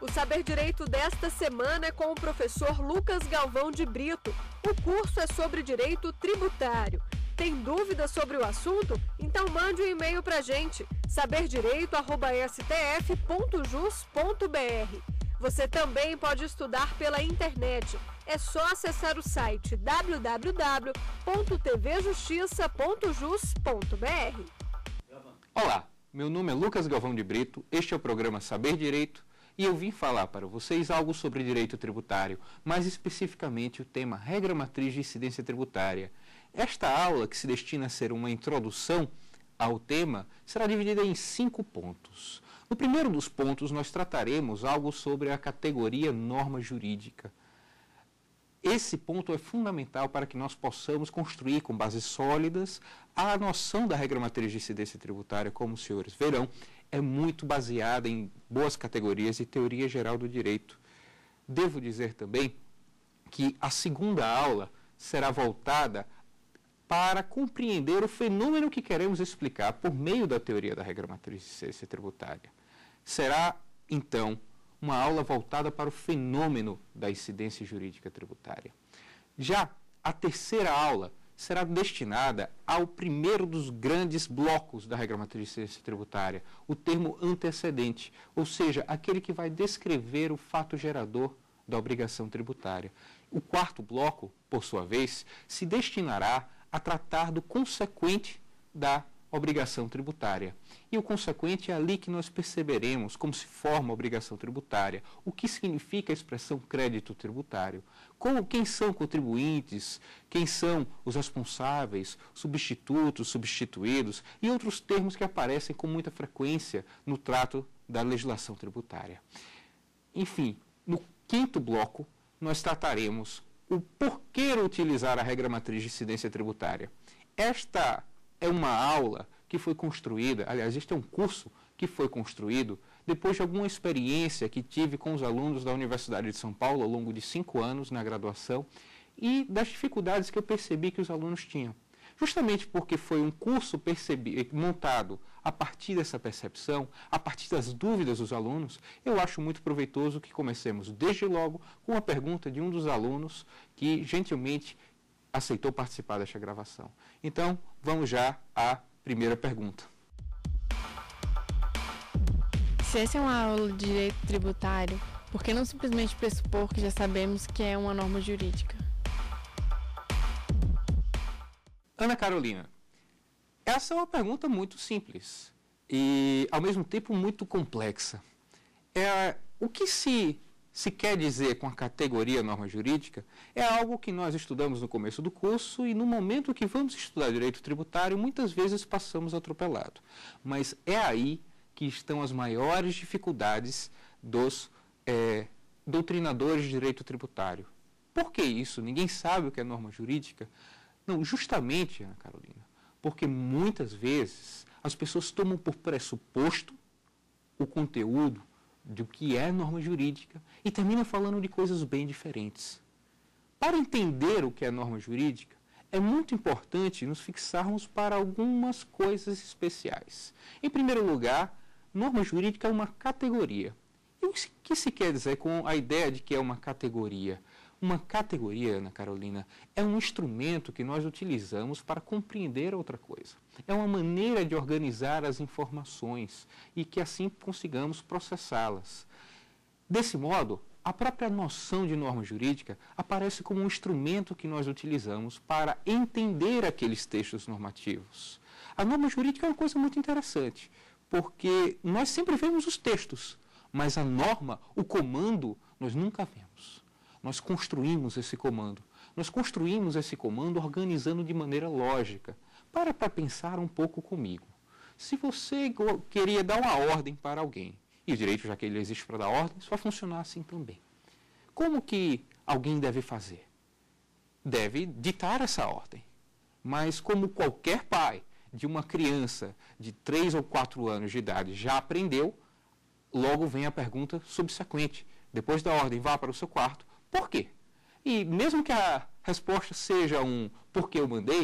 O Saber Direito desta semana é com o professor Lucas Galvão de Brito. O curso é sobre direito tributário. Tem dúvidas sobre o assunto? Então mande um e-mail para a gente, saberdireito@stf.jus.br. Você também pode estudar pela internet. É só acessar o site www.tvjustiça.jus.br. Olá, meu nome é Lucas Galvão de Brito, este é o programa Saber Direito e eu vim falar para vocês algo sobre direito tributário, mais especificamente o tema regra matriz de incidência tributária. Esta aula, que se destina a ser uma introdução ao tema, será dividida em 5 pontos. No primeiro dos pontos, nós trataremos algo sobre a categoria norma jurídica. Esse ponto é fundamental para que nós possamos construir com bases sólidas a noção da regra matriz de incidência tributária, como os senhores verão, é muito baseada em boas categorias e teoria geral do direito. Devo dizer também que a segunda aula será voltada para compreender o fenômeno que queremos explicar por meio da teoria da regra matriz de incidência tributária. Será, então, uma aula voltada para o fenômeno da incidência jurídica tributária. Já a terceira aula será destinada ao primeiro dos grandes blocos da regra matriz de incidência tributária, o termo antecedente, ou seja, aquele que vai descrever o fato gerador da obrigação tributária. O quarto bloco, por sua vez, se destinará a tratar do consequente da obrigação tributária. E o consequente é ali que nós perceberemos como se forma a obrigação tributária, o que significa a expressão crédito tributário, quem são contribuintes, quem são os responsáveis, substitutos, substituídos e outros termos que aparecem com muita frequência no trato da legislação tributária. Enfim, no quinto bloco, nós trataremos o porquê utilizar a regra matriz de incidência tributária. Esta é uma aula que foi construída, aliás, este é um curso que foi construído depois de alguma experiência que tive com os alunos da Universidade de São Paulo ao longo de 5 anos na graduação e das dificuldades que eu percebi que os alunos tinham. Justamente porque foi um curso montado a partir dessa percepção, a partir das dúvidas dos alunos, eu acho muito proveitoso que comecemos desde logo com a pergunta de um dos alunos que gentilmente aceitou participar desta gravação. Então, vamos já à primeira pergunta. Se essa é uma aula de direito tributário, por que não simplesmente pressupor que já sabemos que é uma norma jurídica? Ana Carolina, essa é uma pergunta muito simples e, ao mesmo tempo, muito complexa. O que se quer dizer com a categoria norma jurídica é algo que nós estudamos no começo do curso e no momento que vamos estudar direito tributário, muitas vezes passamos atropelado. Mas é aí que estão as maiores dificuldades dos doutrinadores de direito tributário. Por que isso? Ninguém sabe o que é norma jurídica? Não, justamente, Ana Carolina, porque muitas vezes as pessoas tomam por pressuposto o conteúdo do que é norma jurídica e termina falando de coisas bem diferentes. Para entender o que é norma jurídica, é muito importante nos fixarmos para algumas coisas especiais. Em primeiro lugar, norma jurídica é uma categoria. E o que se quer dizer com a ideia de que é uma categoria? Uma categoria, Ana Carolina, é um instrumento que nós utilizamos para compreender outra coisa. É uma maneira de organizar as informações e que assim consigamos processá-las. Desse modo, a própria noção de norma jurídica aparece como um instrumento que nós utilizamos para entender aqueles textos normativos. A norma jurídica é uma coisa muito interessante, porque nós sempre vemos os textos, mas a norma, o comando, nós nunca vemos. Nós construímos esse comando. Nós construímos esse comando organizando de maneira lógica. Para pensar um pouco comigo. Se você queria dar uma ordem para alguém, e o direito, já que ele existe para dar ordens, vai funcionar assim também. Como que alguém deve fazer? Deve ditar essa ordem. Mas como qualquer pai de uma criança de 3 ou 4 anos de idade já aprendeu, logo vem a pergunta subsequente. Depois da ordem, vá para o seu quarto. Por quê? E mesmo que a resposta seja um porque eu mandei,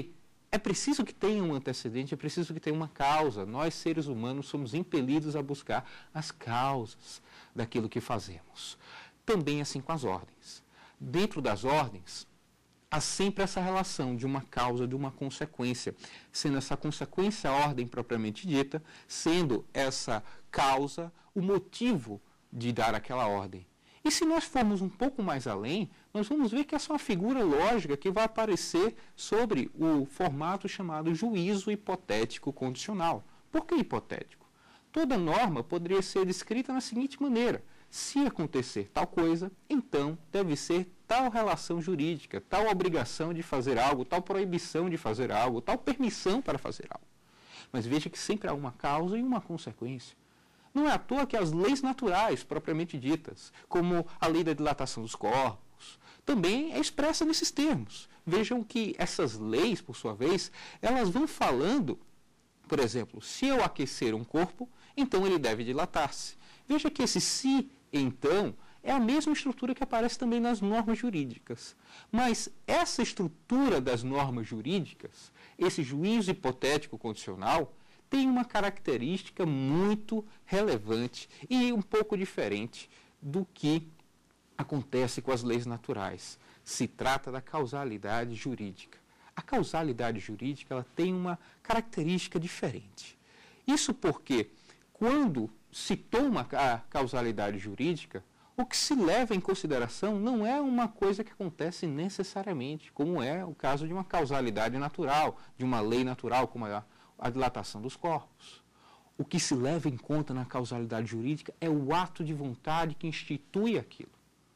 É preciso que tenha um antecedente, é preciso que tenha uma causa. Nós, seres humanos, somos impelidos a buscar as causas daquilo que fazemos. Também assim com as ordens. Dentro das ordens, há sempre essa relação de uma causa, de uma consequência, sendo essa consequência a ordem propriamente dita, sendo essa causa o motivo de dar aquela ordem. E se nós formos um pouco mais além, nós vamos ver que essa é uma figura lógica que vai aparecer sobre o formato chamado juízo hipotético condicional. Por que hipotético? Toda norma poderia ser descrita na seguinte maneira: se acontecer tal coisa, então deve ser tal relação jurídica, tal obrigação de fazer algo, tal proibição de fazer algo, tal permissão para fazer algo. Mas veja que sempre há uma causa e uma consequência. Não é à toa que as leis naturais, propriamente ditas, como a lei da dilatação dos corpos, também é expressa nesses termos. Vejam que essas leis, por sua vez, elas vão falando, por exemplo, se eu aquecer um corpo, então ele deve dilatar-se. Veja que esse se, então, é a mesma estrutura que aparece também nas normas jurídicas. Mas essa estrutura das normas jurídicas, esse juízo hipotético condicional, tem uma característica muito relevante e um pouco diferente do que acontece com as leis naturais. Se trata da causalidade jurídica. A causalidade jurídica ela tem uma característica diferente. Isso porque, quando se toma a causalidade jurídica, o que se leva em consideração não é uma coisa que acontece necessariamente, como é o caso de uma causalidade natural, de uma lei natural, como a dilatação dos corpos. O que se leva em conta na causalidade jurídica é o ato de vontade que institui aquilo.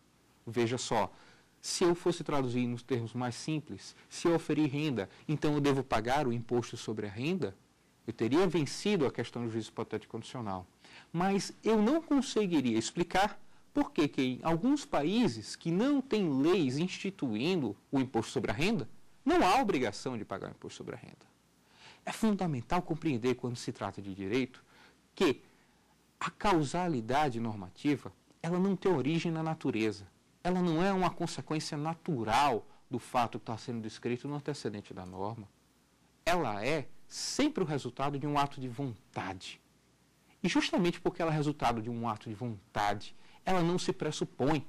Veja só, se eu fosse traduzir nos termos mais simples, se eu oferir renda, então eu devo pagar o imposto sobre a renda? Eu teria vencido a questão do juízo hipotético condicional. Mas eu não conseguiria explicar por que em alguns países que não têm leis instituindo o imposto sobre a renda, não há obrigação de pagar o imposto sobre a renda. É fundamental compreender, quando se trata de direito, que a causalidade normativa ela não tem origem na natureza. Ela não é uma consequência natural do fato que está sendo descrito no antecedente da norma. Ela é sempre o resultado de um ato de vontade. E justamente porque ela é resultado de um ato de vontade, ela não se pressupõe.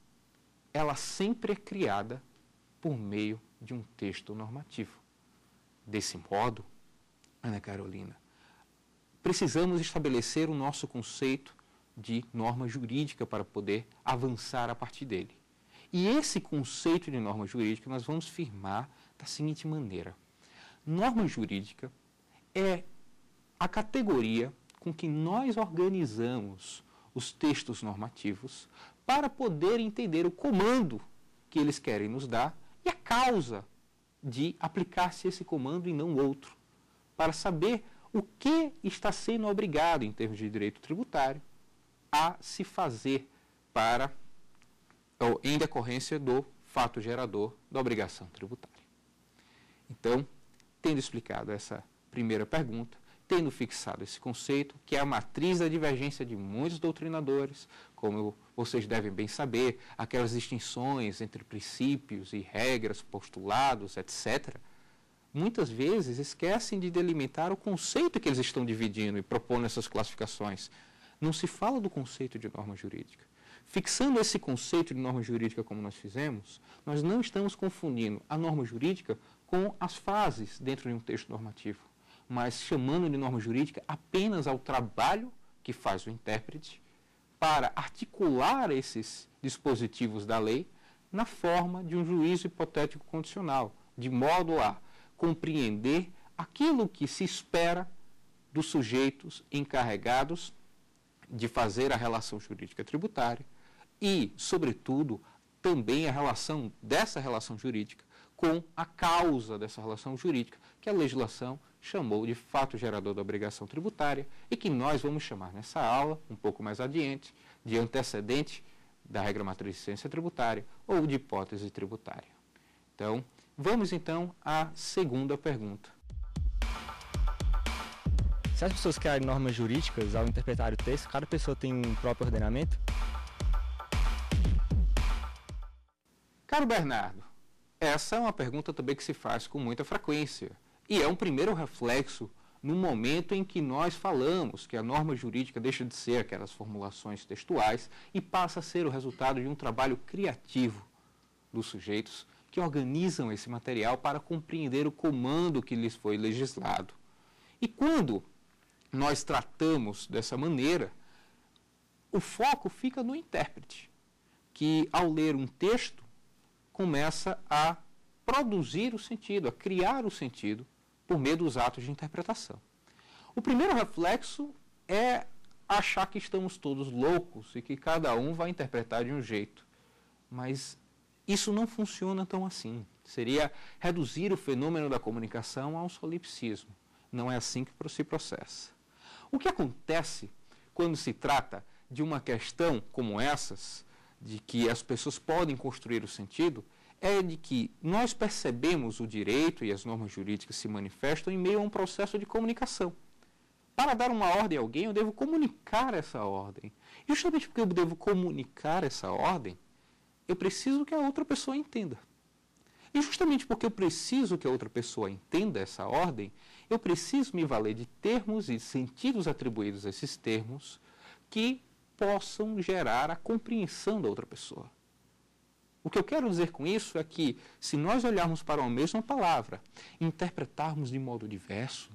Ela sempre é criada por meio de um texto normativo. Desse modo, Ana Carolina, precisamos estabelecer o nosso conceito de norma jurídica para poder avançar a partir dele. E esse conceito de norma jurídica nós vamos firmar da seguinte maneira. Norma jurídica é a categoria com que nós organizamos os textos normativos para poder entender o comando que eles querem nos dar e a causa de aplicar-se esse comando e não outro, para saber o que está sendo obrigado, em termos de direito tributário, a se fazer em decorrência do fato gerador da obrigação tributária. Então, tendo explicado essa primeira pergunta, tendo fixado esse conceito, que é a matriz da divergência de muitos doutrinadores, como vocês devem bem saber, aquelas distinções entre princípios e regras, postulados, etc., muitas vezes esquecem de delimitar o conceito que eles estão dividindo e propondo essas classificações. Não se fala do conceito de norma jurídica. Fixando esse conceito de norma jurídica como nós fizemos, nós não estamos confundindo a norma jurídica com as frases dentro de um texto normativo, mas chamando de norma jurídica apenas ao trabalho que faz o intérprete para articular esses dispositivos da lei na forma de um juízo hipotético condicional, de modo a compreender aquilo que se espera dos sujeitos encarregados de fazer a relação jurídica tributária e, sobretudo, também a relação dessa relação jurídica com a causa dessa relação jurídica, que a legislação chamou de fato gerador da obrigação tributária e que nós vamos chamar nessa aula, um pouco mais adiante, de antecedente da regra matriz de ciência tributária ou de hipótese tributária. Então, vamos então à segunda pergunta. Se as pessoas criarem normas jurídicas ao interpretar o texto, cada pessoa tem um próprio ordenamento? Caro Bernardo, essa é uma pergunta também que se faz com muita frequência E é um primeiro reflexo no momento em que nós falamos que a norma jurídica deixa de ser aquelas formulações textuais e passa a ser o resultado de um trabalho criativo dos sujeitos que organizam esse material para compreender o comando que lhes foi legislado. E quando nós tratamos dessa maneira, o foco fica no intérprete, que ao ler um texto começa a produzir o sentido, a criar o sentido por meio dos atos de interpretação. O primeiro reflexo é achar que estamos todos loucos e que cada um vai interpretar de um jeito. Mas isso não funciona tão assim. Seria reduzir o fenômeno da comunicação a um solipsismo. Não é assim que se processa. O que acontece quando se trata de uma questão como essas, de que as pessoas podem construir o sentido, é de que nós percebemos o direito e as normas jurídicas se manifestam em meio a um processo de comunicação. Para dar uma ordem a alguém, eu devo comunicar essa ordem. Justamente porque eu devo comunicar essa ordem, eu preciso que a outra pessoa entenda. E justamente porque eu preciso que a outra pessoa entenda essa ordem, eu preciso me valer de termos e sentidos atribuídos a esses termos que possam gerar a compreensão da outra pessoa. O que eu quero dizer com isso é que, se nós olharmos para uma mesma palavra e interpretarmos de modo diverso,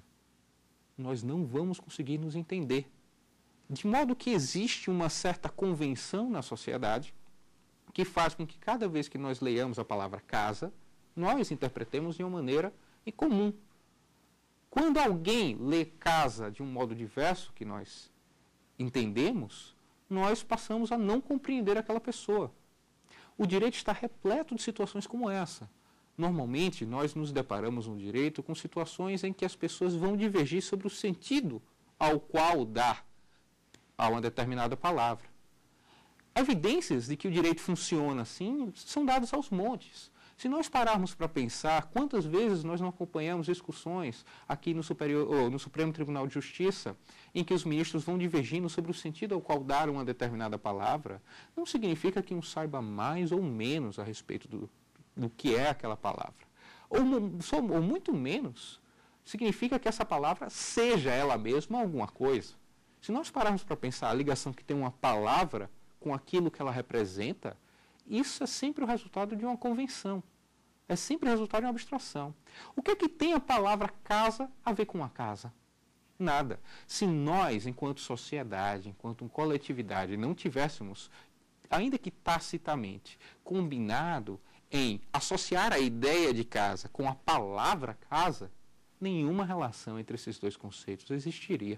nós não vamos conseguir nos entender. De modo que existe uma certa convenção na sociedade que faz com que cada vez que nós leiamos a palavra casa, nós interpretemos de uma maneira em comum. Quando alguém lê casa de um modo diverso que nós entendemos, nós passamos a não compreender aquela pessoa. O direito está repleto de situações como essa. Normalmente, nós nos deparamos no direito com situações em que as pessoas vão divergir sobre o sentido ao qual dar a uma determinada palavra. Evidências de que o direito funciona assim são dadas aos montes. Se nós pararmos para pensar quantas vezes nós não acompanhamos discussões aqui no Supremo Tribunal de Justiça, em que os ministros vão divergindo sobre o sentido ao qual dar uma determinada palavra, não significa que um saiba mais ou menos a respeito do que é aquela palavra. Ou muito menos, significa que essa palavra seja ela mesma alguma coisa. Se nós pararmos para pensar a ligação que tem uma palavra com aquilo que ela representa, isso é sempre o resultado de uma convenção. É sempre o resultado de uma abstração. O que é que tem a palavra casa a ver com a casa? Nada. Se nós, enquanto sociedade, enquanto coletividade, não tivéssemos, ainda que tacitamente, combinado em associar a ideia de casa com a palavra casa, nenhuma relação entre esses dois conceitos existiria.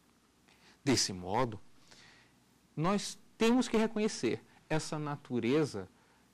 Desse modo, nós temos que reconhecer essa natureza,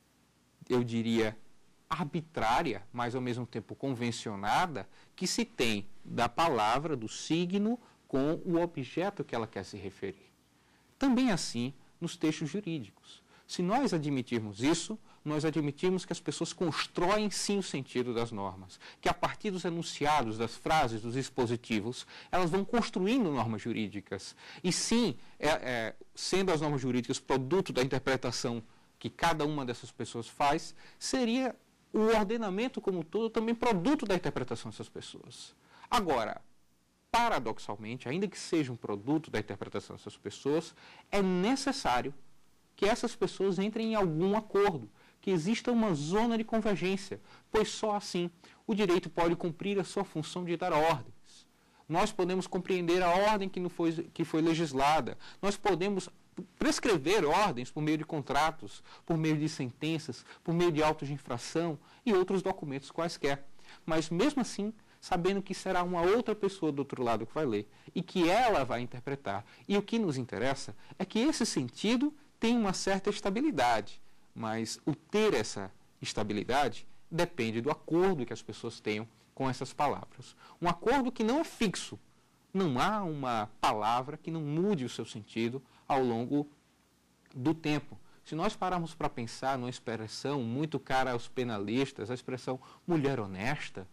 eu diria, arbitrária, mas ao mesmo tempo convencionada, que se tem da palavra, do signo, com o objeto que ela quer se referir. Também assim nos textos jurídicos. Se nós admitirmos isso, nós admitimos que as pessoas constroem sim o sentido das normas, que a partir dos enunciados, das frases, dos dispositivos, elas vão construindo normas jurídicas. E sim, sendo as normas jurídicas produto da interpretação que cada uma dessas pessoas faz, seria o ordenamento como um todo também produto da interpretação dessas pessoas. Agora, paradoxalmente, ainda que seja um produto da interpretação dessas pessoas, é necessário que essas pessoas entrem em algum acordo, que exista uma zona de convergência, pois só assim o direito pode cumprir a sua função de dar ordens. Nós podemos compreender a ordem que foi legislada, nós podemos prescrever ordens por meio de contratos, por meio de sentenças, por meio de autos de infração e outros documentos quaisquer. Mas mesmo assim, sabendo que será uma outra pessoa do outro lado que vai ler e que ela vai interpretar. E o que nos interessa é que esse sentido tem uma certa estabilidade, mas o ter essa estabilidade depende do acordo que as pessoas tenham com essas palavras. Um acordo que não é fixo. Não há uma palavra que não mude o seu sentido ao longo do tempo. Se nós pararmos para pensar numa expressão muito cara aos penalistas, a expressão mulher honesta,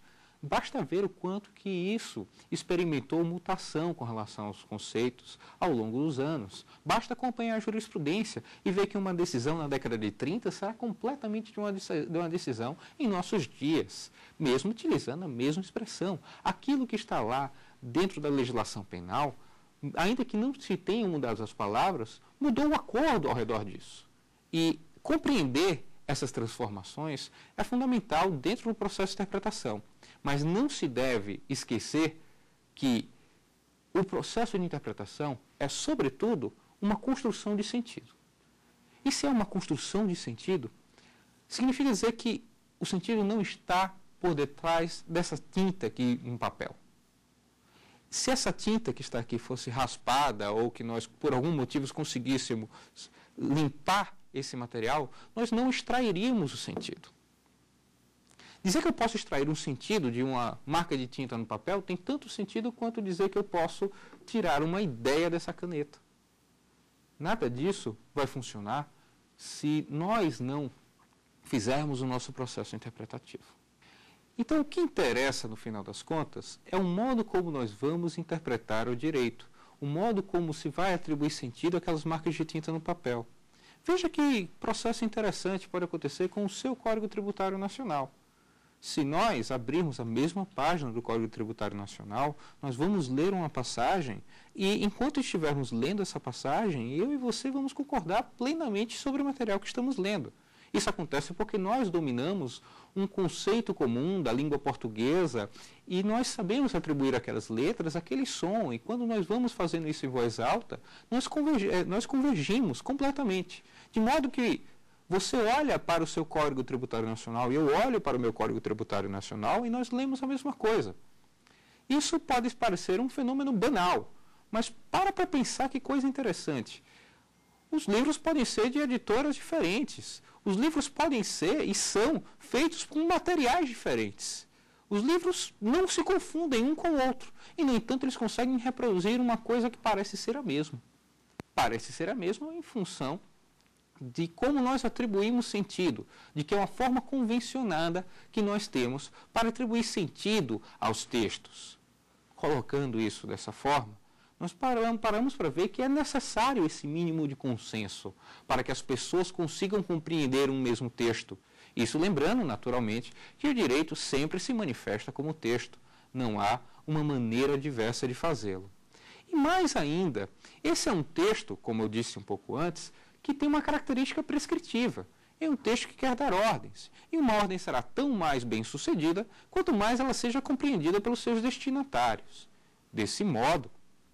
Basta ver o quanto que isso experimentou mutação com relação aos conceitos ao longo dos anos. Basta acompanhar a jurisprudência e ver que uma decisão na década de 30 será completamente de uma decisão em nossos dias, mesmo utilizando a mesma expressão. Aquilo que está lá dentro da legislação penal, ainda que não se tenham mudado as palavras, mudou o acordo ao redor disso. E compreender essas transformações é fundamental dentro do processo de interpretação. Mas não se deve esquecer que o processo de interpretação é, sobretudo, uma construção de sentido. E se é uma construção de sentido, significa dizer que o sentido não está por detrás dessa tinta aqui em papel. Se essa tinta que está aqui fosse raspada ou que nós, por algum motivo, conseguíssemos limpar esse material, nós não extrairíamos o sentido. Dizer que eu posso extrair um sentido de uma marca de tinta no papel tem tanto sentido quanto dizer que eu posso tirar uma ideia dessa caneta. Nada disso vai funcionar se nós não fizermos o nosso processo interpretativo. Então, o que interessa, no final das contas, é o modo como nós vamos interpretar o direito, o modo como se vai atribuir sentido àquelas marcas de tinta no papel. Veja que processo interessante pode acontecer com o seu Código Tributário Nacional. Se nós abrirmos a mesma página do Código Tributário Nacional, nós vamos ler uma passagem e, enquanto estivermos lendo essa passagem, eu e você vamos concordar plenamente sobre o material que estamos lendo. Isso acontece porque nós dominamos um conceito comum da língua portuguesa e nós sabemos atribuir àquelas letras aquele som. E quando nós vamos fazendo isso em voz alta, nós convergimos completamente. De modo que você olha para o seu Código Tributário Nacional e eu olho para o meu Código Tributário Nacional e nós lemos a mesma coisa. Isso pode parecer um fenômeno banal, mas para pensar que coisa interessante. Os livros podem ser de editoras diferentes. Os livros podem ser e são feitos com materiais diferentes. Os livros não se confundem um com o outro. E, no entanto, eles conseguem reproduzir uma coisa que parece ser a mesma. Parece ser a mesma em função de como nós atribuímos sentido, de que é uma forma convencionada que nós temos para atribuir sentido aos textos. Colocando isso dessa forma, nós paramos para ver que é necessário esse mínimo de consenso para que as pessoas consigam compreender um mesmo texto. Isso lembrando, naturalmente, que o direito sempre se manifesta como texto. Não há uma maneira diversa de fazê-lo. E mais ainda, esse é um texto, como eu disse um pouco antes, que tem uma característica prescritiva. É um texto que quer dar ordens. E uma ordem será tão mais bem sucedida quanto mais ela seja compreendida pelos seus destinatários. Desse modo,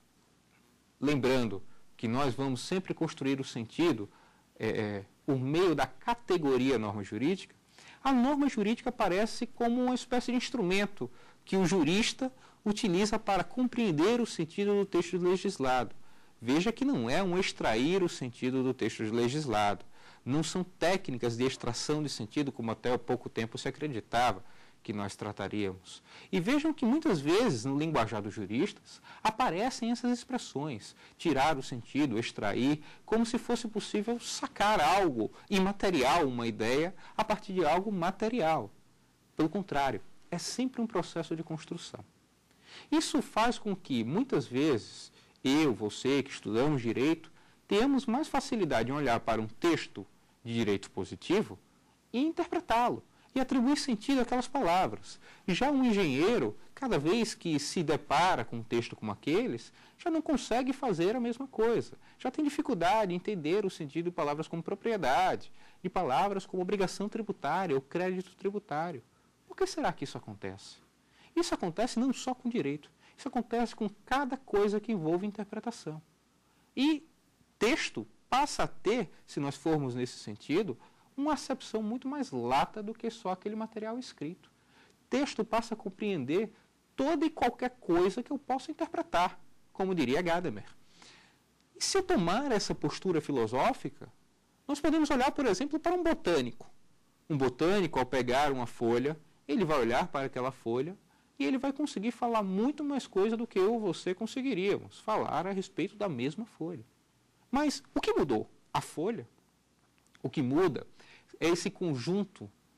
lembrando que nós vamos sempre construir o sentido por meio da categoria norma jurídica, a norma jurídica aparece como uma espécie de instrumento que o jurista utiliza para compreender o sentido do texto legislado. Veja que não é um extrair o sentido do texto legislado. Não são técnicas de extração de sentido, como até há pouco tempo se acreditava que nós trataríamos. E vejam que muitas vezes, no linguajar dos juristas, aparecem essas expressões, tirar o sentido, extrair, como se fosse possível sacar algo imaterial, uma ideia, a partir de algo material. Pelo contrário, é sempre um processo de construção. Isso faz com que, muitas vezes, eu, você, que estudamos direito, tenhamos mais facilidade em olhar para um texto de direito positivo e interpretá-lo, e atribuir sentido àquelas palavras. Já um engenheiro, cada vez que se depara com um texto como aqueles, já não consegue fazer a mesma coisa. Já tem dificuldade em entender o sentido de palavras como propriedade, de palavras como obrigação tributária ou crédito tributário. Por que será que isso acontece? Isso acontece não só com direito, isso acontece com cada coisa que envolve interpretação. E texto passa a ter, se nós formos nesse sentido, uma acepção muito mais lata do que só aquele material escrito. Texto passa a compreender toda e qualquer coisa que eu possa interpretar, como diria Gadamer. E se eu tomar essa postura filosófica, nós podemos olhar, por exemplo, para um botânico. Um botânico, ao pegar uma folha, ele vai olhar para aquela folha e ele vai conseguir falar muito mais coisa do que eu ou você conseguiríamos falar a respeito da mesma folha. Mas o que mudou? A folha? O que muda é esse conjunto de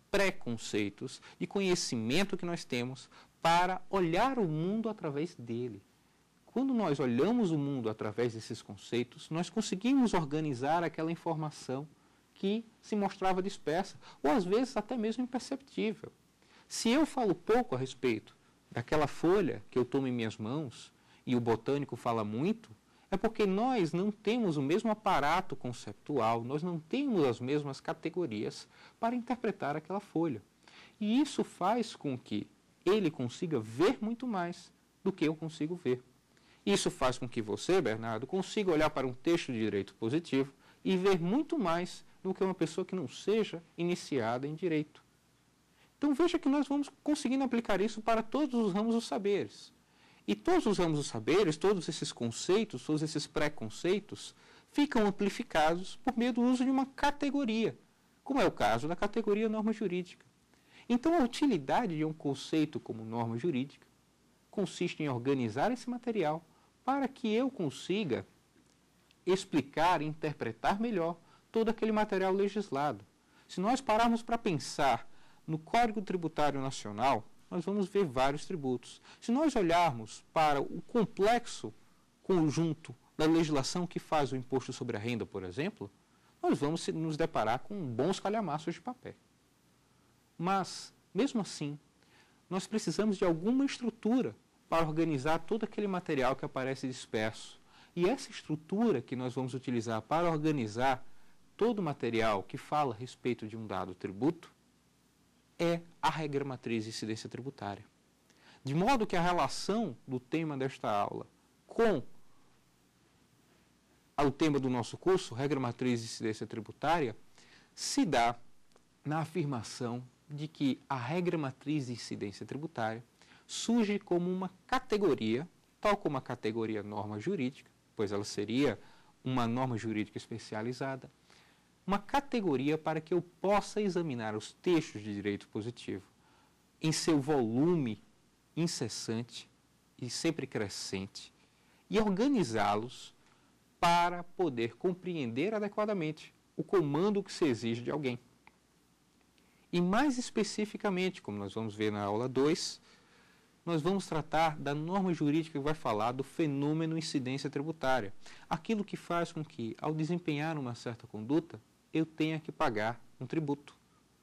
preconceitos, de conhecimento que nós temos para olhar o mundo através dele. Quando nós olhamos o mundo através desses conceitos, nós conseguimos organizar aquela informação que se mostrava dispersa, ou às vezes até mesmo imperceptível. Se eu falo pouco a respeito daquela folha que eu tomo em minhas mãos, e o botânico fala muito, é porque nós não temos o mesmo aparato conceptual, nós não temos as mesmas categorias para interpretar aquela folha. E isso faz com que ele consiga ver muito mais do que eu consigo ver. Isso faz com que você, Bernardo, consiga olhar para um texto de direito positivo e ver muito mais do que uma pessoa que não seja iniciada em direito. Então veja que nós vamos conseguindo aplicar isso para todos os ramos dos saberes. E todos os ramos dos saberes, todos esses conceitos, todos esses preconceitos, ficam amplificados por meio do uso de uma categoria, como é o caso da categoria norma jurídica. Então a utilidade de um conceito como norma jurídica consiste em organizar esse material para que eu consiga explicar e interpretar melhor todo aquele material legislado. Se nós pararmos para pensar no Código Tributário Nacional, nós vamos ver vários tributos. Se nós olharmos para o complexo conjunto da legislação que faz o imposto sobre a renda, por exemplo, nós vamos nos deparar com bons calhamaços de papel. Mas, mesmo assim, nós precisamos de alguma estrutura para organizar todo aquele material que aparece disperso. E essa estrutura que nós vamos utilizar para organizar todo o material que fala a respeito de um dado tributo é a regra matriz de incidência tributária. De modo que a relação do tema desta aula com o tema do nosso curso, regra matriz de incidência tributária, se dá na afirmação de que a regra matriz de incidência tributária surge como uma categoria, tal como a categoria norma jurídica, pois ela seria uma norma jurídica especializada, uma categoria para que eu possa examinar os textos de direito positivo em seu volume incessante e sempre crescente e organizá-los para poder compreender adequadamente o comando que se exige de alguém. E mais especificamente, como nós vamos ver na aula 2, nós vamos tratar da norma jurídica que vai falar do fenômeno incidência tributária, aquilo que faz com que, ao desempenhar uma certa conduta, eu tenha que pagar um tributo.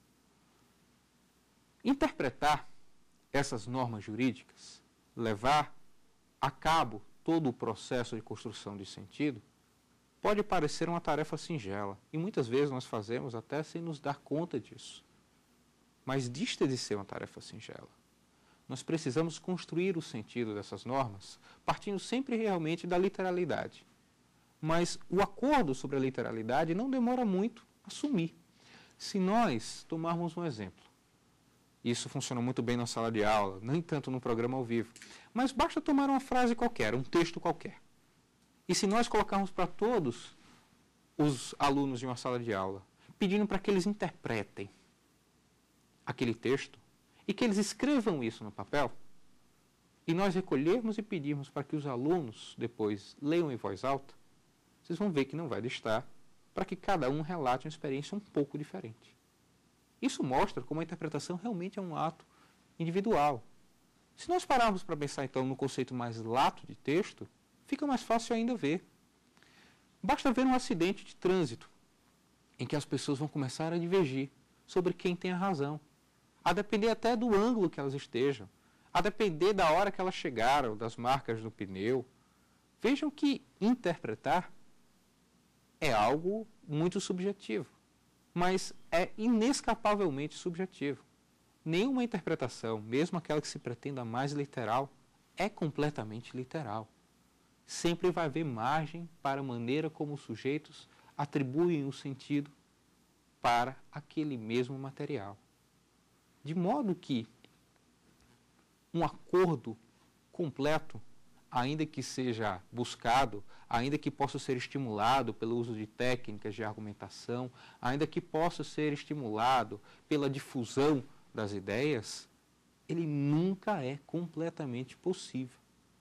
Interpretar essas normas jurídicas, levar a cabo todo o processo de construção de sentido, pode parecer uma tarefa singela, e muitas vezes nós fazemos até sem nos dar conta disso. Mas dista de ser uma tarefa singela. Nós precisamos construir o sentido dessas normas partindo sempre realmente da literalidade. Mas o acordo sobre a literalidade não demora muito a sumir. Se nós tomarmos um exemplo, isso funciona muito bem na sala de aula, nem tanto no programa ao vivo, mas basta tomar uma frase qualquer, um texto qualquer. E se nós colocarmos para todos os alunos de uma sala de aula, pedindo para que eles interpretem aquele texto e que eles escrevam isso no papel, e nós recolhermos e pedirmos para que os alunos depois leiam em voz alta, vocês vão ver que não vai distar para que cada um relate uma experiência um pouco diferente. Isso mostra como a interpretação realmente é um ato individual. Se nós pararmos para pensar então no conceito mais lato de texto, fica mais fácil ainda ver. Basta ver um acidente de trânsito, em que as pessoas vão começar a divergir sobre quem tem a razão, a depender até do ângulo que elas estejam, a depender da hora que elas chegaram, das marcas do pneu. Vejam que interpretar é algo muito subjetivo, mas é inescapavelmente subjetivo. Nenhuma interpretação, mesmo aquela que se pretenda mais literal, é completamente literal. Sempre vai haver margem para a maneira como os sujeitos atribuem o sentido para aquele mesmo material. De modo que um acordo completo, ainda que seja buscado, ainda que possa ser estimulado pelo uso de técnicas de argumentação, ainda que possa ser estimulado pela difusão das ideias, ele nunca é completamente possível.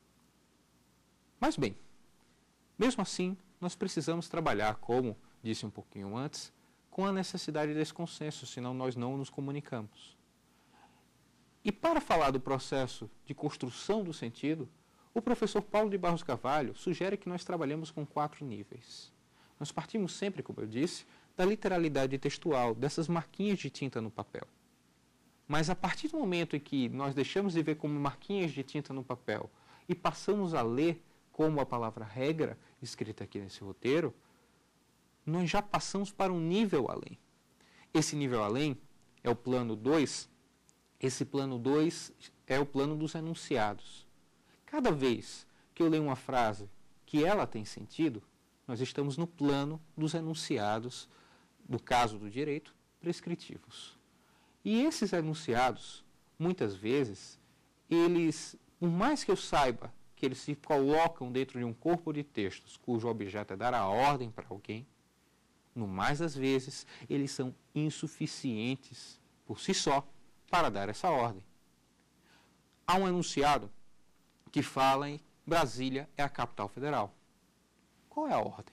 Mas bem, mesmo assim, nós precisamos trabalhar, como disse um pouquinho antes, com a necessidade desse consenso, senão nós não nos comunicamos. E para falar do processo de construção do sentido, o professor Paulo de Barros Carvalho sugere que nós trabalhemos com 4 níveis. Nós partimos sempre, como eu disse, da literalidade textual, dessas marquinhas de tinta no papel. Mas a partir do momento em que nós deixamos de ver como marquinhas de tinta no papel e passamos a ler como a palavra regra, escrita aqui nesse roteiro, nós já passamos para um nível além. Esse nível além é o plano 2. Esse plano 2 é o plano dos enunciados. Cada vez que eu leio uma frase que ela tem sentido, nós estamos no plano dos enunciados, no caso do direito, prescritivos. E esses enunciados, muitas vezes, eles, por mais que eu saiba que eles se colocam dentro de um corpo de textos cujo objeto é dar a ordem para alguém, no mais das vezes, eles são insuficientes por si só para dar essa ordem. Há um enunciado que fala em Brasília é a capital federal. Qual é a ordem?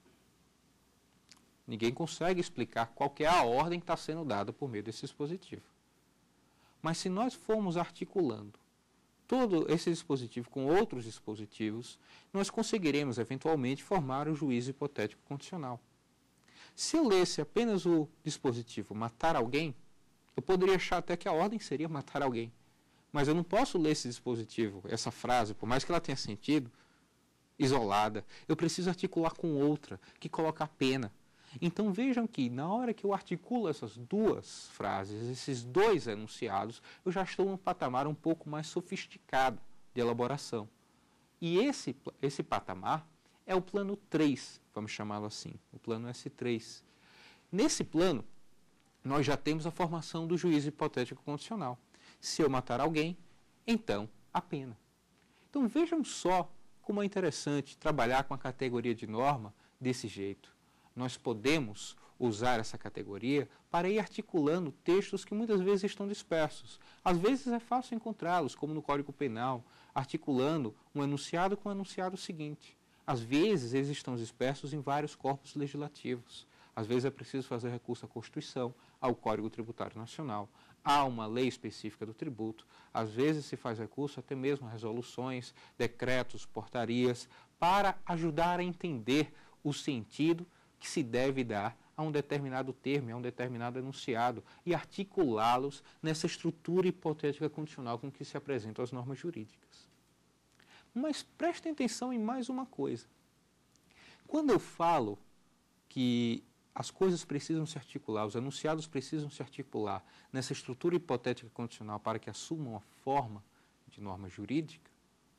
Ninguém consegue explicar qual que é a ordem que está sendo dada por meio desse dispositivo. Mas se nós formos articulando todo esse dispositivo com outros dispositivos, nós conseguiremos eventualmente formar o juízo hipotético condicional. Se eu lesse apenas o dispositivo matar alguém, eu poderia achar até que a ordem seria matar alguém. Mas eu não posso ler esse dispositivo, essa frase, por mais que ela tenha sentido, isolada. Eu preciso articular com outra, que coloca a pena. Então vejam que na hora que eu articulo essas 2 frases, esses 2 enunciados, eu já estou num patamar um pouco mais sofisticado de elaboração. E esse patamar é o plano 3, vamos chamá-lo assim, o plano S3. Nesse plano, nós já temos a formação do juízo hipotético condicional. Se eu matar alguém, então a pena. Então vejam só como é interessante trabalhar com a categoria de norma desse jeito. Nós podemos usar essa categoria para ir articulando textos que muitas vezes estão dispersos. Às vezes é fácil encontrá-los, como no Código Penal, articulando um enunciado com o enunciado seguinte. Às vezes eles estão dispersos em vários corpos legislativos. Às vezes é preciso fazer recurso à Constituição, ao Código Tributário Nacional, a uma lei específica do tributo. Às vezes se faz recurso até mesmo a resoluções, decretos, portarias, para ajudar a entender o sentido que se deve dar a um determinado termo, a um determinado enunciado, e articulá-los nessa estrutura hipotética condicional com que se apresentam as normas jurídicas. Mas prestem atenção em mais uma coisa. Quando eu falo que as coisas precisam se articular, os enunciados precisam se articular nessa estrutura hipotética condicional para que assumam a forma de norma jurídica,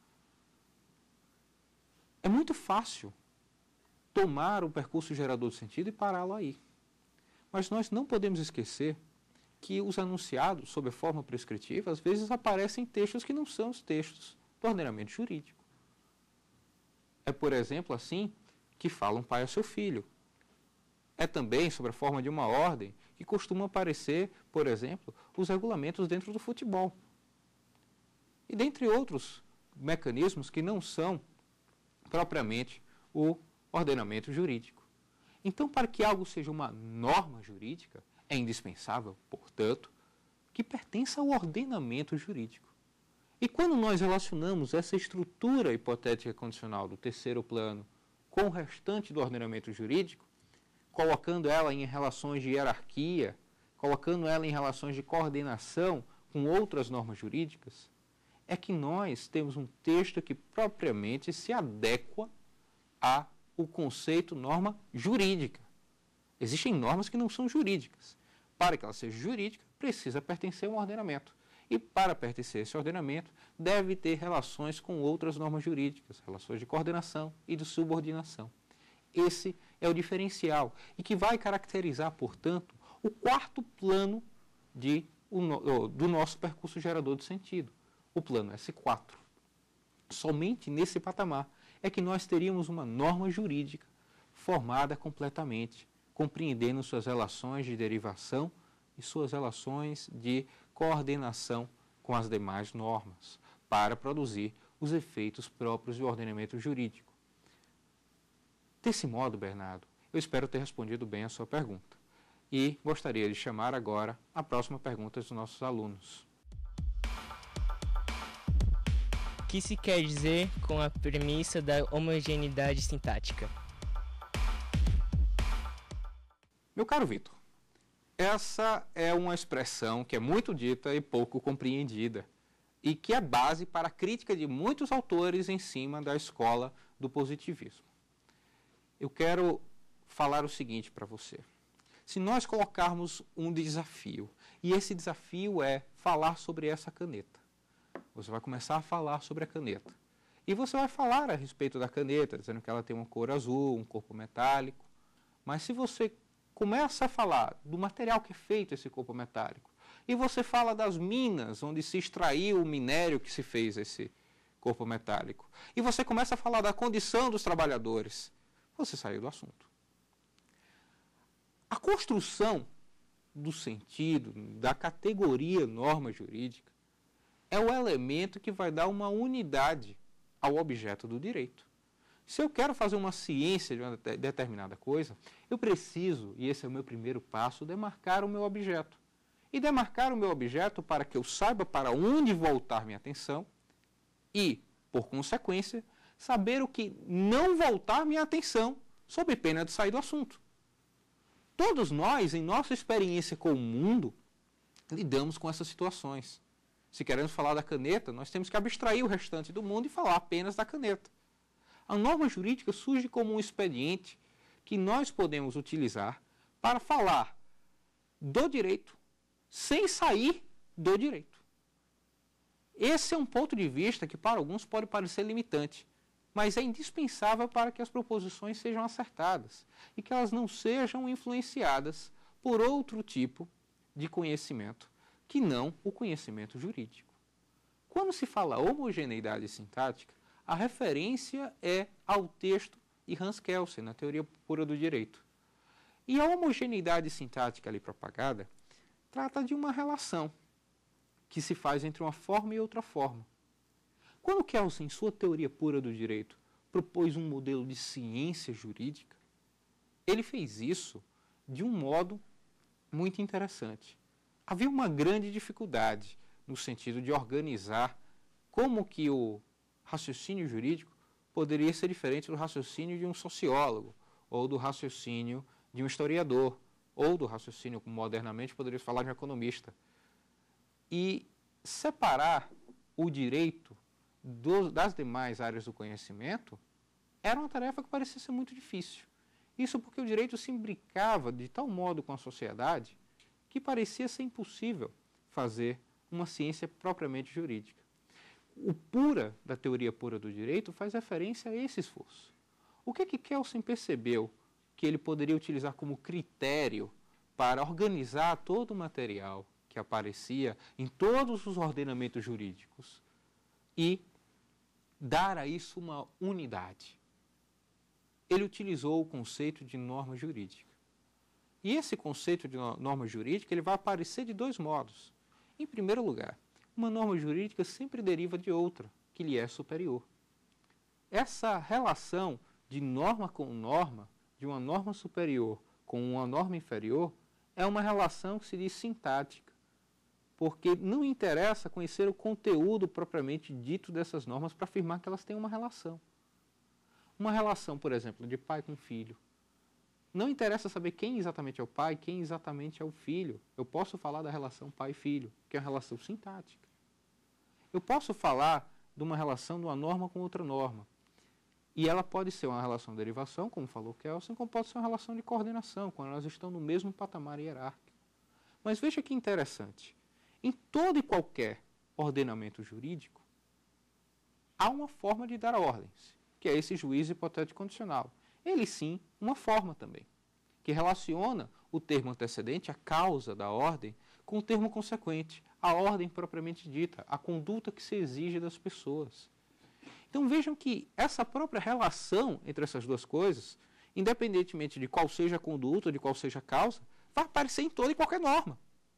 é muito fácil tomar o percurso gerador de sentido e pará-lo aí. Mas nós não podemos esquecer que os enunciados, sob a forma prescritiva, às vezes aparecem textos que não são os textos do ordenamento jurídico. É, por exemplo, assim que fala um pai a seu filho. É também sobre a forma de uma ordem que costuma aparecer, por exemplo, os regulamentos dentro do futebol. E dentre outros mecanismos que não são propriamente o ordenamento jurídico. Então, para que algo seja uma norma jurídica, é indispensável, portanto, que pertença ao ordenamento jurídico. E quando nós relacionamos essa estrutura hipotética condicional do terceiro plano com o restante do ordenamento jurídico, colocando ela em relações de hierarquia, colocando ela em relações de coordenação com outras normas jurídicas, é que nós temos um texto que propriamente se adequa ao conceito norma jurídica. Existem normas que não são jurídicas. Para que ela seja jurídica, precisa pertencer a um ordenamento. E para pertencer a esse ordenamento, deve ter relações com outras normas jurídicas, relações de coordenação e de subordinação. Esse é o diferencial e que vai caracterizar, portanto, o quarto plano do nosso percurso gerador de sentido, o plano S4. Somente nesse patamar é que nós teríamos uma norma jurídica formada completamente, compreendendo suas relações de derivação e suas relações de coordenação com as demais normas, para produzir os efeitos próprios do ordenamento jurídico. Desse modo, Bernardo, eu espero ter respondido bem a sua pergunta. E gostaria de chamar agora a próxima pergunta dos nossos alunos. O que se quer dizer com a premissa da homogeneidade sintática? Meu caro Vitor, essa é uma expressão que é muito dita e pouco compreendida e que é base para a crítica de muitos autores em cima da escola do positivismo. Eu quero falar o seguinte para você. Se nós colocarmos um desafio, e esse desafio é falar sobre essa caneta, você vai começar a falar sobre a caneta. E você vai falar a respeito da caneta, dizendo que ela tem uma cor azul, um corpo metálico. Mas se você começa a falar do material que é feito esse corpo metálico, e você fala das minas onde se extraiu o minério que se fez esse corpo metálico, e você começa a falar da condição dos trabalhadores, você saiu do assunto. A construção do sentido, da categoria norma jurídica, é o elemento que vai dar uma unidade ao objeto do direito. Se eu quero fazer uma ciência de uma determinada coisa, eu preciso, e esse é o meu primeiro passo, demarcar o meu objeto. E demarcar o meu objeto para que eu saiba para onde voltar minha atenção e, por consequência, saber o que não voltar minha atenção, sob pena de sair do assunto. Todos nós, em nossa experiência com o mundo, lidamos com essas situações. Se queremos falar da caneta, nós temos que abstrair o restante do mundo e falar apenas da caneta. A norma jurídica surge como um expediente que nós podemos utilizar para falar do direito sem sair do direito. Esse é um ponto de vista que para alguns pode parecer limitante, mas é indispensável para que as proposições sejam acertadas e que elas não sejam influenciadas por outro tipo de conhecimento que não o conhecimento jurídico. Quando se fala homogeneidade sintática, a referência é ao texto de Hans Kelsen, na Teoria Pura do Direito. E a homogeneidade sintática ali propagada trata de uma relação que se faz entre uma forma e outra forma. Quando Kelsen, em sua Teoria Pura do Direito, propôs um modelo de ciência jurídica, ele fez isso de um modo muito interessante. Havia uma grande dificuldade no sentido de organizar como que o raciocínio jurídico poderia ser diferente do raciocínio de um sociólogo, ou do raciocínio de um historiador, ou do raciocínio, como modernamente poderíamos falar, de um economista. E separar o direito das demais áreas do conhecimento era uma tarefa que parecia ser muito difícil. Isso porque o direito se imbricava de tal modo com a sociedade que parecia ser impossível fazer uma ciência propriamente jurídica. O pura da Teoria Pura do Direito faz referência a esse esforço. O que Kelsen percebeu que ele poderia utilizar como critério para organizar todo o material que aparecia em todos os ordenamentos jurídicos e dar a isso uma unidade? Ele utilizou o conceito de norma jurídica. E esse conceito de norma jurídica ele vai aparecer de dois modos. Em primeiro lugar, uma norma jurídica sempre deriva de outra, que lhe é superior. Essa relação de norma com norma, de uma norma superior com uma norma inferior, é uma relação que se diz sintática, porque não interessa conhecer o conteúdo propriamente dito dessas normas para afirmar que elas têm uma relação. Uma relação, por exemplo, de pai com filho. Não interessa saber quem exatamente é o pai, quem exatamente é o filho. Eu posso falar da relação pai e filho, que é uma relação sintática. Eu posso falar de uma relação de uma norma com outra norma. E ela pode ser uma relação de derivação, como falou Kelsen, como pode ser uma relação de coordenação, quando elas estão no mesmo patamar hierárquico. Mas veja que interessante. Em todo e qualquer ordenamento jurídico, há uma forma de dar ordens, que é esse juízo hipotético condicional. Ele sim, uma forma também, que relaciona o termo antecedente, a causa da ordem, com o termo consequente, a ordem propriamente dita, a conduta que se exige das pessoas. Então vejam que essa própria relação entre essas duas coisas, independentemente de qual seja a conduta, de qual seja a causa, vai aparecer em toda e qualquer norma.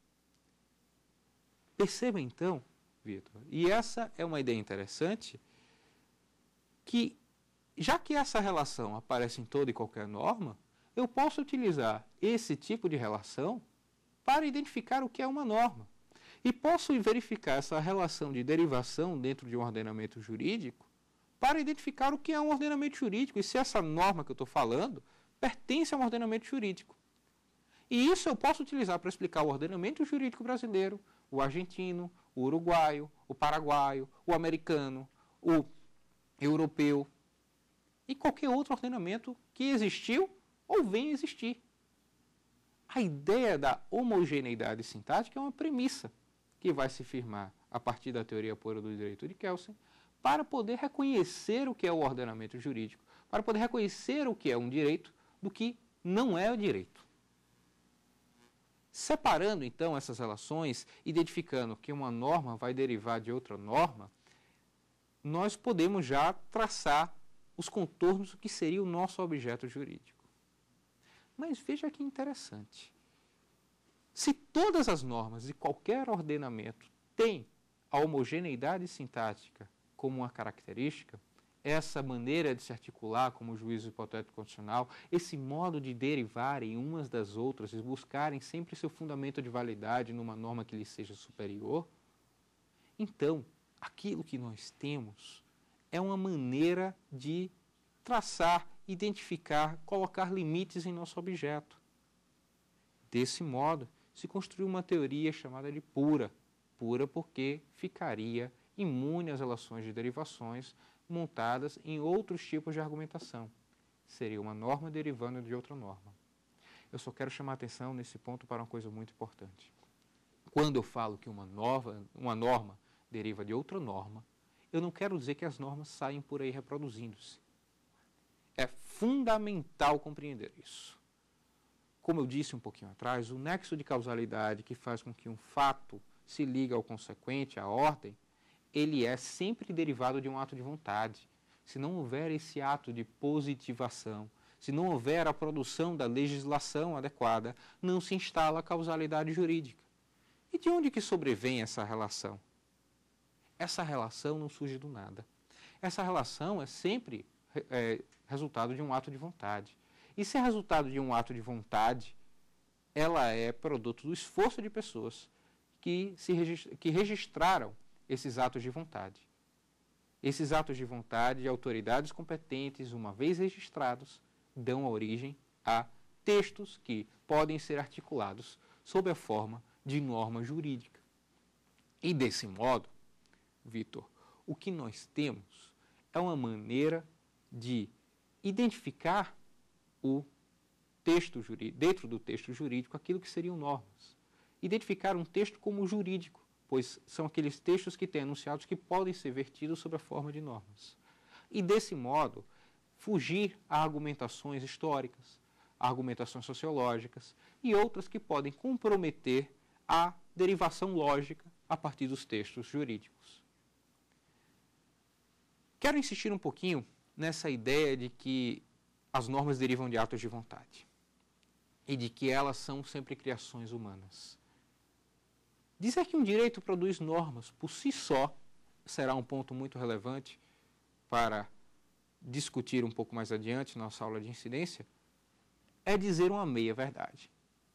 Perceba então, Vitor, e essa é uma ideia interessante, que já que essa relação aparece em toda e qualquer norma, eu posso utilizar esse tipo de relação para identificar o que é uma norma. E posso verificar essa relação de derivação dentro de um ordenamento jurídico para identificar o que é um ordenamento jurídico e se essa norma que eu estou falando pertence a um ordenamento jurídico. E isso eu posso utilizar para explicar o ordenamento jurídico brasileiro, o argentino, o uruguaio, o paraguaio, o americano, o europeu e qualquer outro ordenamento que existiu ou venha a existir. A ideia da homogeneidade sintática é uma premissa que vai se firmar a partir da teoria pura do direito de Kelsen para poder reconhecer o que é o ordenamento jurídico, para poder reconhecer o que é um direito do que não é o direito. Separando, então, essas relações, identificando que uma norma vai derivar de outra norma, nós podemos já traçar os contornos do que seria o nosso objeto jurídico. Mas veja que interessante. Se todas as normas de qualquer ordenamento têm a homogeneidade sintática como uma característica, essa maneira de se articular como juízo hipotético condicional, esse modo de derivarem umas das outras e buscarem sempre seu fundamento de validade numa norma que lhe seja superior, então, aquilo que nós temos é uma maneira de traçar, identificar, colocar limites em nosso objeto. Desse modo, se construiu uma teoria chamada de pura. Pura porque ficaria imune às relações de derivações montadas em outros tipos de argumentação. Seria uma norma derivando de outra norma. Eu só quero chamar a atenção nesse ponto para uma coisa muito importante. Quando eu falo que uma norma deriva de outra norma, eu não quero dizer que as normas saem por aí reproduzindo-se. É fundamental compreender isso. Como eu disse um pouquinho atrás, o nexo de causalidade que faz com que um fato se ligue ao consequente, à ordem, ele é sempre derivado de um ato de vontade. Se não houver esse ato de positivação, se não houver a produção da legislação adequada, não se instala a causalidade jurídica. E de onde que sobrevém essa relação? Essa relação não surge do nada. Essa relação é sempre resultado de um ato de vontade. E se é resultado de um ato de vontade, ela é produto do esforço de pessoas que registraram esses atos de vontade. Esses atos de vontade de autoridades competentes, uma vez registrados, dão origem a textos que podem ser articulados sob a forma de norma jurídica. E desse modo, Vitor, o que nós temos é uma maneira de identificar o texto jurídico, dentro do texto jurídico, aquilo que seriam normas. Identificar um texto como jurídico, pois são aqueles textos que têm enunciados que podem ser vertidos sob a forma de normas. E, desse modo, fugir a argumentações históricas, a argumentações sociológicas e outras que podem comprometer a derivação lógica a partir dos textos jurídicos. Quero insistir um pouquinho nessa ideia de que as normas derivam de atos de vontade e de que elas são sempre criações humanas. Dizer que um direito produz normas por si só será um ponto muito relevante para discutir um pouco mais adiante na nossa aula de incidência, é dizer uma meia-verdade.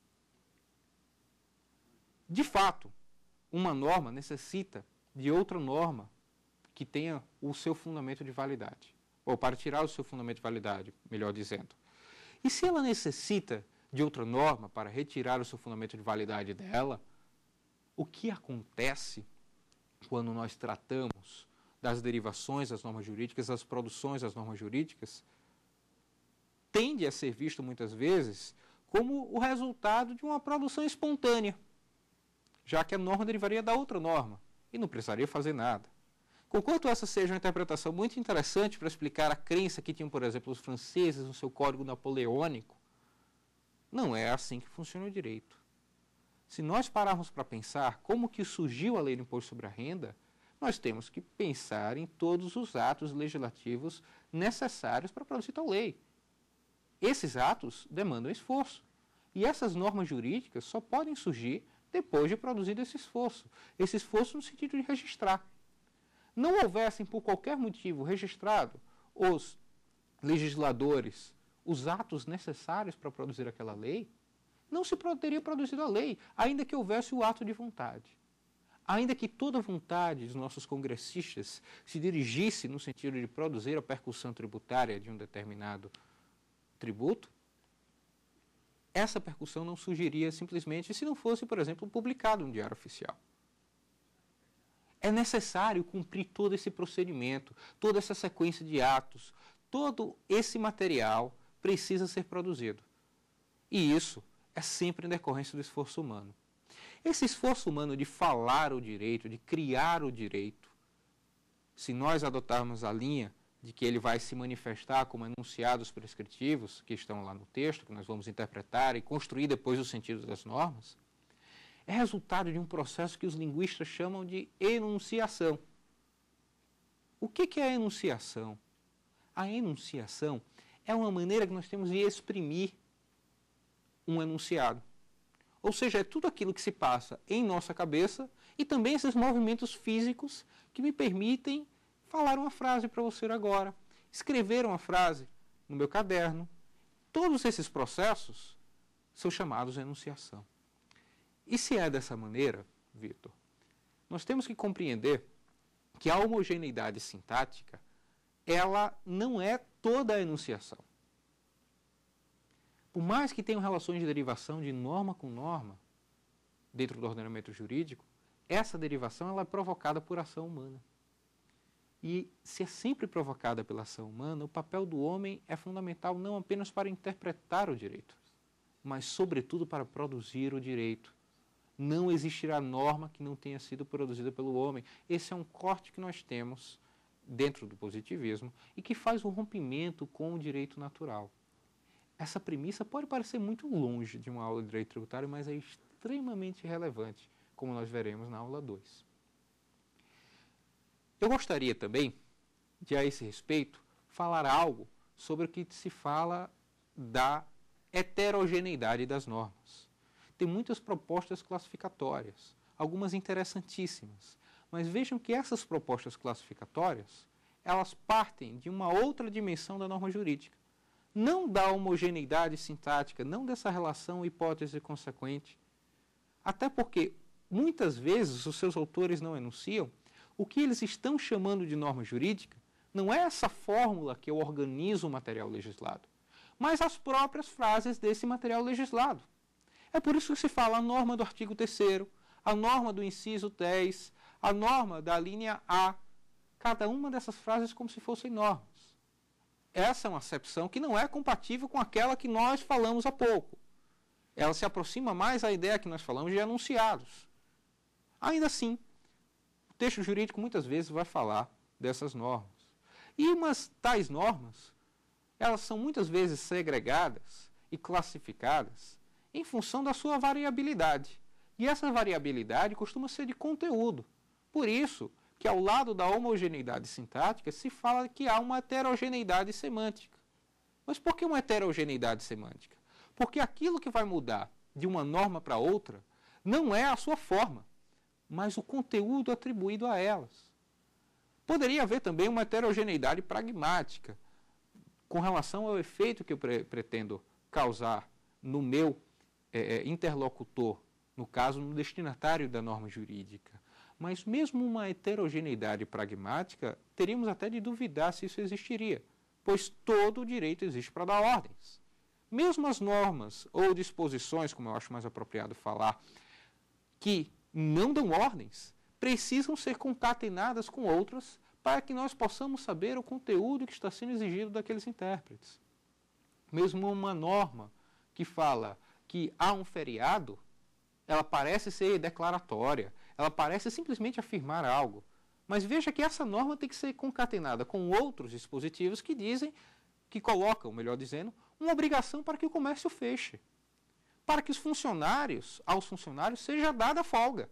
De fato, uma norma necessita de outra norma que tenha o seu fundamento de validade, ou para tirar o seu fundamento de validade, melhor dizendo. E se ela necessita de outra norma para retirar o seu fundamento de validade dela, o que acontece quando nós tratamos das derivações das normas jurídicas, das produções das normas jurídicas, tende a ser visto muitas vezes como o resultado de uma produção espontânea, já que a norma derivaria da outra norma e não precisaria fazer nada. Conquanto essa seja uma interpretação muito interessante para explicar a crença que tinham, por exemplo, os franceses no seu Código Napoleônico, não é assim que funciona o direito. Se nós pararmos para pensar como que surgiu a lei do imposto sobre a renda, nós temos que pensar em todos os atos legislativos necessários para produzir tal lei. Esses atos demandam esforço. E essas normas jurídicas só podem surgir depois de produzido esse esforço. Esse esforço no sentido de registrar. Não houvessem, por qualquer motivo, registrado os legisladores os atos necessários para produzir aquela lei, não se teria produzido a lei, ainda que houvesse o ato de vontade. Ainda que toda a vontade dos nossos congressistas se dirigisse no sentido de produzir a percussão tributária de um determinado tributo, essa percussão não surgiria simplesmente se não fosse, por exemplo, publicado no Diário Oficial. É necessário cumprir todo esse procedimento, toda essa sequência de atos, todo esse material precisa ser produzido. E isso é sempre em decorrência do esforço humano. Esse esforço humano de falar o direito, de criar o direito, se nós adotarmos a linha de que ele vai se manifestar como enunciados prescritivos, que estão lá no texto, que nós vamos interpretar e construir depois o sentido das normas, é resultado de um processo que os linguistas chamam de enunciação. O que é a enunciação? A enunciação é uma maneira que nós temos de exprimir um enunciado. Ou seja, é tudo aquilo que se passa em nossa cabeça e também esses movimentos físicos que me permitem falar uma frase para você agora, escrever uma frase no meu caderno. Todos esses processos são chamados de enunciação. E se é dessa maneira, Vitor, nós temos que compreender que a homogeneidade sintática, ela não é toda a enunciação. Por mais que tenham relações de derivação de norma com norma dentro do ordenamento jurídico, essa derivação ela é provocada por ação humana. E se é sempre provocada pela ação humana, o papel do homem é fundamental não apenas para interpretar o direito, mas sobretudo para produzir o direito. Não existirá norma que não tenha sido produzida pelo homem. Esse é um corte que nós temos dentro do positivismo e que faz um rompimento com o direito natural. Essa premissa pode parecer muito longe de uma aula de direito tributário, mas é extremamente relevante, como nós veremos na aula 2. Eu gostaria também de, a esse respeito, falar algo sobre o que se fala da heterogeneidade das normas. Tem muitas propostas classificatórias, algumas interessantíssimas, mas vejam que essas propostas classificatórias, elas partem de uma outra dimensão da norma jurídica. Não da homogeneidade sintática, não dessa relação hipótese consequente. Até porque, muitas vezes, os seus autores não enunciam, o que eles estão chamando de norma jurídica não é essa fórmula que eu organizo o material legislado, mas as próprias frases desse material legislado. É por isso que se fala a norma do artigo 3º, a norma do inciso 10, a norma da linha A, cada uma dessas frases como se fossem normas. Essa é uma acepção que não é compatível com aquela que nós falamos há pouco. Ela se aproxima mais à ideia que nós falamos de enunciados. Ainda assim, o texto jurídico muitas vezes vai falar dessas normas. E tais normas, elas são muitas vezes segregadas e classificadas em função da sua variabilidade. E essa variabilidade costuma ser de conteúdo. Por isso que ao lado da homogeneidade sintática se fala que há uma heterogeneidade semântica. Mas por que uma heterogeneidade semântica? Porque aquilo que vai mudar de uma norma para outra não é a sua forma, mas o conteúdo atribuído a elas. Poderia haver também uma heterogeneidade pragmática com relação ao efeito que eu pretendo causar no meu interlocutor, no caso, no destinatário da norma jurídica. Mas mesmo uma heterogeneidade pragmática, teríamos até de duvidar se isso existiria, pois todo o direito existe para dar ordens. Mesmo as normas ou disposições, como eu acho mais apropriado falar, que não dão ordens, precisam ser concatenadas com outras para que nós possamos saber o conteúdo que está sendo exigido daqueles intérpretes. Mesmo uma norma que fala que há um feriado, ela parece ser declaratória, ela parece simplesmente afirmar algo. Mas veja que essa norma tem que ser concatenada com outros dispositivos que dizem, que colocam, melhor dizendo, uma obrigação para que o comércio feche. Para que aos funcionários seja dada folga.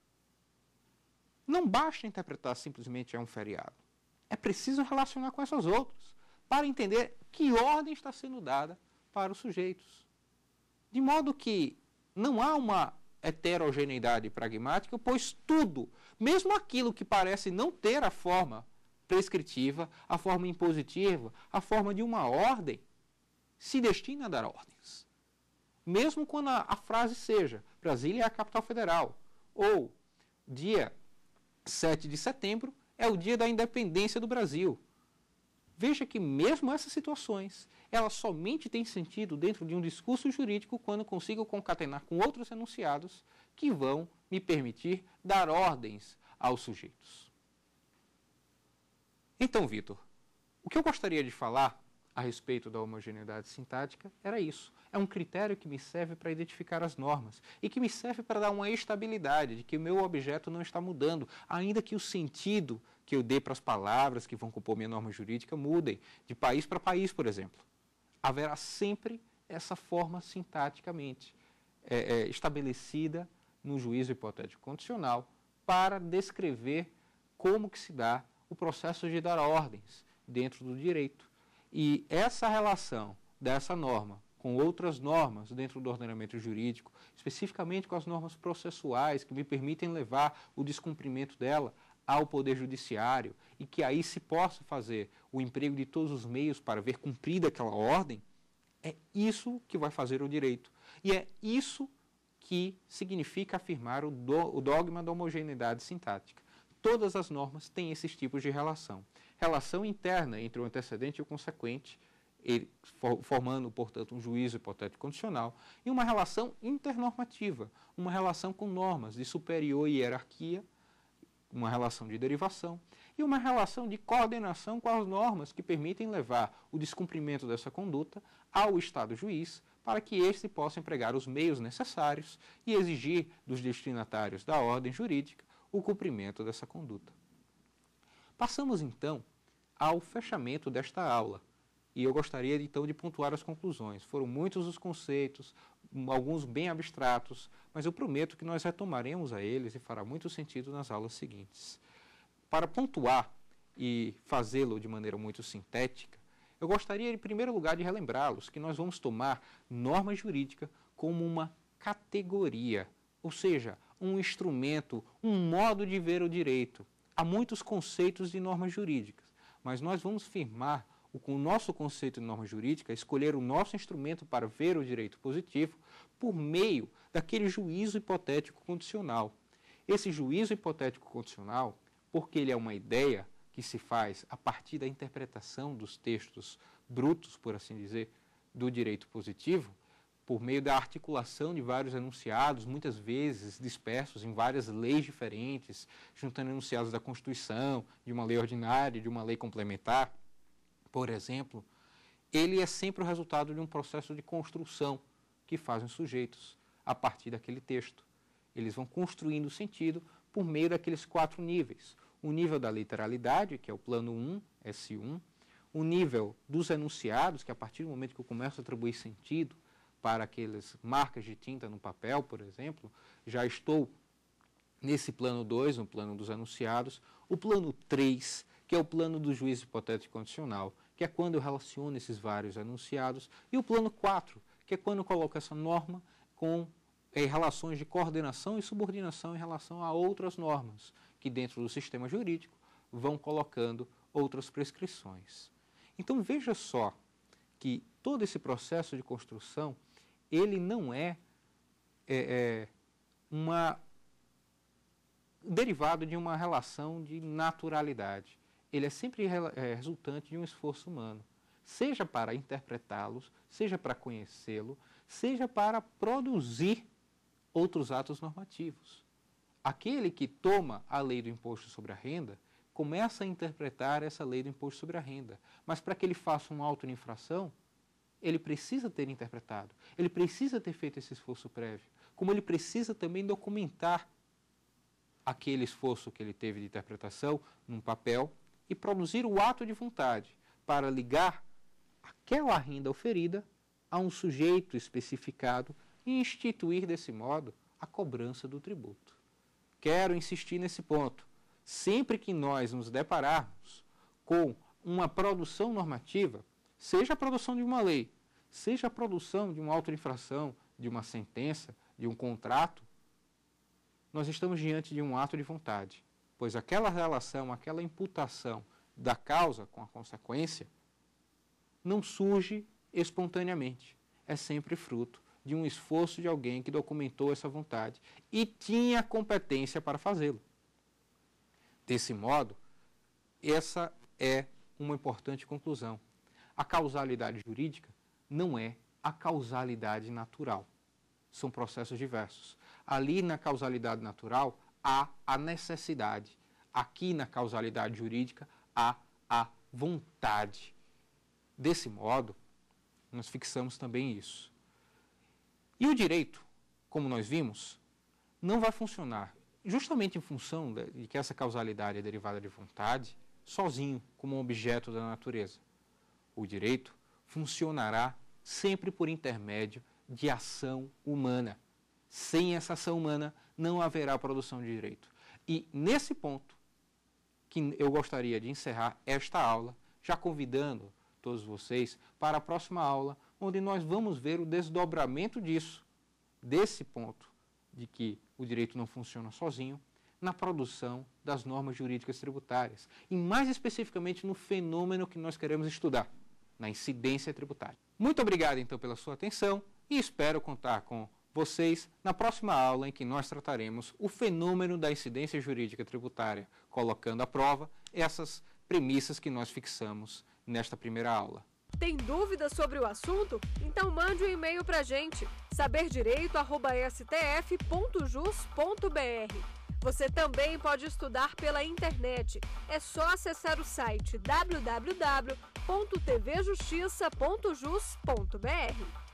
Não basta interpretar simplesmente um feriado. É preciso relacionar com essas outras, para entender que ordem está sendo dada para os sujeitos. De modo que não há uma heterogeneidade pragmática, pois tudo, mesmo aquilo que parece não ter a forma prescritiva, a forma impositiva, a forma de uma ordem, se destina a dar ordens. Mesmo quando a frase seja Brasília é a capital federal, ou dia 7 de setembro é o dia da independência do Brasil. Veja que mesmo essas situações, elas somente têm sentido dentro de um discurso jurídico quando consigo concatenar com outros enunciados que vão me permitir dar ordens aos sujeitos. Então, Vitor, o que eu gostaria de falar a respeito da homogeneidade sintática era isso. É um critério que me serve para identificar as normas e que me serve para dar uma estabilidade de que o meu objeto não está mudando, ainda que o sentido que eu dê para as palavras que vão compor minha norma jurídica mudem, de país para país, por exemplo. Haverá sempre essa forma sintaticamente estabelecida no juízo hipotético condicional para descrever como que se dá o processo de dar ordens dentro do direito. E essa relação dessa norma com outras normas dentro do ordenamento jurídico, especificamente com as normas processuais que me permitem levar o descumprimento dela ao Poder Judiciário e que aí se possa fazer o emprego de todos os meios para ver cumprida aquela ordem, é isso que vai fazer o direito. E é isso que significa afirmar o dogma da homogeneidade sintática. Todas as normas têm esses tipos de relação. Relação interna entre o antecedente e o consequente, formando, portanto, um juízo hipotético condicional, e uma relação internormativa, uma relação com normas de superior hierarquia, uma relação de derivação, e uma relação de coordenação com as normas que permitem levar o descumprimento dessa conduta ao Estado juiz, para que este possa empregar os meios necessários e exigir dos destinatários da ordem jurídica o cumprimento dessa conduta. Passamos, então, ao fechamento desta aula. E eu gostaria, então, de pontuar as conclusões. Foram muitos os conceitos, alguns bem abstratos, mas eu prometo que nós retomaremos a eles e fará muito sentido nas aulas seguintes. Para pontuar e fazê-lo de maneira muito sintética, eu gostaria, em primeiro lugar, de relembrá-los que nós vamos tomar norma jurídica como uma categoria, ou seja, um instrumento, um modo de ver o direito. Há muitos conceitos de normas jurídicas, mas nós vamos firmar o nosso conceito de norma jurídica, escolher o nosso instrumento para ver o direito positivo por meio daquele juízo hipotético condicional. Esse juízo hipotético condicional, porque ele é uma ideia que se faz a partir da interpretação dos textos brutos, por assim dizer, do direito positivo, por meio da articulação de vários enunciados, muitas vezes dispersos em várias leis diferentes, juntando enunciados da Constituição, de uma lei ordinária, de uma lei complementar, por exemplo, ele é sempre o resultado de um processo de construção que fazem os sujeitos a partir daquele texto. Eles vão construindo o sentido por meio daqueles 4 níveis. O nível da literalidade, que é o plano 1, S1, o nível dos enunciados, que a partir do momento que eu começo a atribuir sentido para aquelas marcas de tinta no papel, por exemplo, já estou nesse plano 2, no plano dos enunciados. O plano 3, que é o plano do juízo hipotético condicional, que é quando eu relaciono esses vários enunciados, e o plano 4, que é quando eu coloco essa norma com relações de coordenação e subordinação em relação a outras normas, que dentro do sistema jurídico vão colocando outras prescrições. Então veja só que todo esse processo de construção, ele não é derivado de uma relação de naturalidade. Ele é sempre resultante de um esforço humano, seja para interpretá-los, seja para conhecê-lo, seja para produzir outros atos normativos. Aquele que toma a lei do imposto sobre a renda, começa a interpretar essa lei do imposto sobre a renda, mas para que ele faça uma auto-infração, ele precisa ter interpretado, ele precisa ter feito esse esforço prévio, como ele precisa também documentar aquele esforço que ele teve de interpretação num papel e produzir o ato de vontade para ligar aquela renda oferida a um sujeito especificado e instituir desse modo a cobrança do tributo. Quero insistir nesse ponto. Sempre que nós nos depararmos com uma produção normativa, seja a produção de uma lei, seja a produção de uma auto-infração, de uma sentença, de um contrato, nós estamos diante de um ato de vontade, pois aquela relação, aquela imputação da causa com a consequência não surge espontaneamente. É sempre fruto de um esforço de alguém que documentou essa vontade e tinha competência para fazê-lo. Desse modo, essa é uma importante conclusão. A causalidade jurídica não é a causalidade natural. São processos diversos. Ali na causalidade natural há a necessidade. Aqui na causalidade jurídica há a vontade. Desse modo, nós fixamos também isso. E o direito, como nós vimos, não vai funcionar justamente em função de que essa causalidade é derivada de vontade, sozinho, como um objeto da natureza. O direito funcionará sempre por intermédio de ação humana. Sem essa ação humana, não haverá produção de direito. E nesse ponto, que eu gostaria de encerrar esta aula, já convidando todos vocês para a próxima aula, onde nós vamos ver o desdobramento disso, desse ponto de que o direito não funciona sozinho, na produção das normas jurídicas tributárias, e mais especificamente no fenômeno que nós queremos estudar, na incidência tributária. Muito obrigado, então, pela sua atenção e espero contar com vocês na próxima aula em que nós trataremos o fenômeno da incidência jurídica tributária, colocando à prova essas premissas que nós fixamos nesta primeira aula. Tem dúvidas sobre o assunto? Então mande um e-mail para a gente, saberdireito@stf.jus.br. Você também pode estudar pela internet. É só acessar o site www.tvjustiça.jus.br.